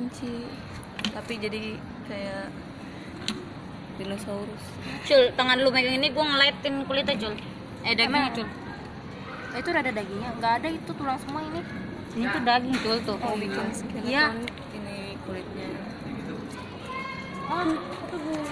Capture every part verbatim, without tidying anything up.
kelinci, tapi jadi kayak dinosaurus. Cul, tangan lu megang ini gue ngeliatin kulitnya Cul. Eh dagingnya Cul. Nah, itu ada dagingnya, nggak ada itu tulang semua ini. Ini tuh daging Cul tuh. Oh, bikin skeleton. Iya. Ini kulitnya. Oh, itu buang.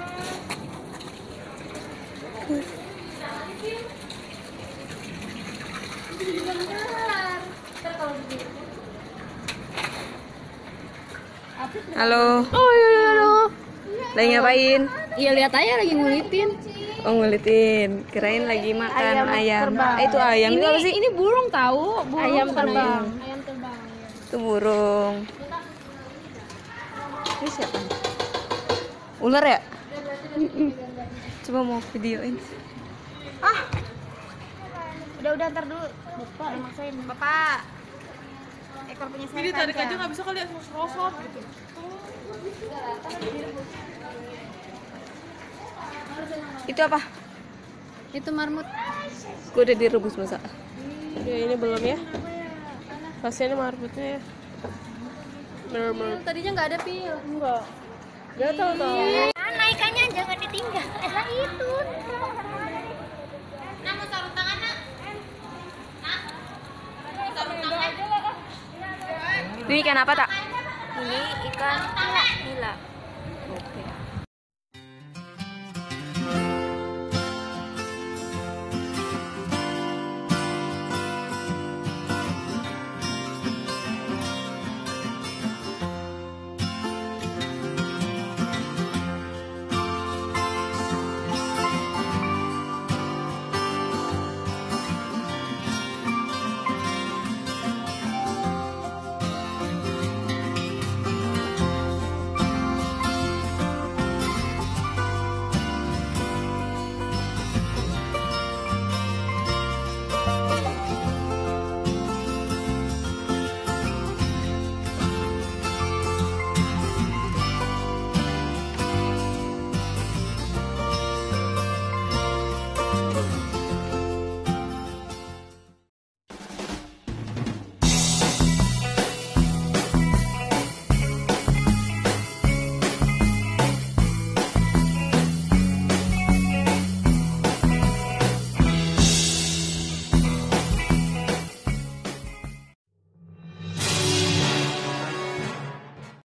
Halo. Oh iya iya halo. Lagi ngapain? Iya lihat aja lagi ngulitin. Oh, ngulitin. Kirain lagi makan Ayam ayam. terbang. Eh, itu ayam Ini itu apa sih? ini burung tahu, burung Ayam bukan terbang. ayam. Ayam terbang. Itu burung. Ini siapa? Ular ya? Coba mau videoin. Udah udah ntar dulu. Bapak maksain. Bapak. Ekor punya saya. Jadi tarik aja nggak bisa kali ya serosot gitu. Itu apa? Itu marmut. Gue udah direbus masa. Ya ini belum ya. Kasihan marmutnya ya. Bener-bener. Tadinya nggak ada pil. Enggak. Gatal tau. Mana ikannya jangan ditinggal. Lah itu. Ini ikan apa tak? Ini ikan nila. Nila.